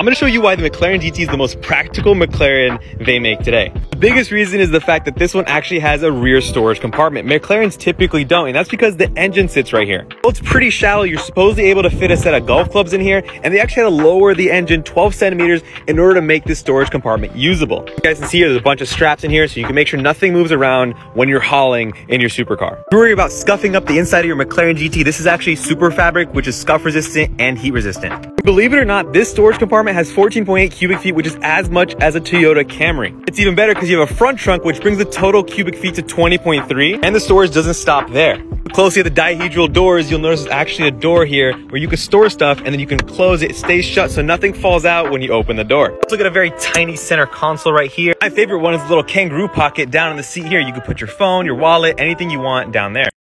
I'm gonna show you why the McLaren GT is the most practical McLaren they make today. The biggest reason is the fact that this one actually has a rear storage compartment. McLarens typically don't, and that's because the engine sits right here. Well, it's pretty shallow. You're supposedly able to fit a set of golf clubs in here, and they actually had to lower the engine 12 centimeters in order to make this storage compartment usable. You guys can see here, there's a bunch of straps in here, so you can make sure nothing moves around when you're hauling in your supercar. Don't worry about scuffing up the inside of your McLaren GT. This is actually super fabric, which is scuff resistant and heat resistant. Believe it or not, this storage compartment has 14.8 cubic feet, which is as much as a Toyota Camry. It's even better because you have a front trunk, which brings the total cubic feet to 20.3, and the storage doesn't stop there. Look closely at the dihedral doors, you'll notice there's actually a door here where you can store stuff and then you can close it. It stays shut so nothing falls out when you open the door. Let's look at a very tiny center console right here. My favorite one is the little kangaroo pocket down in the seat here. You can put your phone, your wallet, anything you want down there.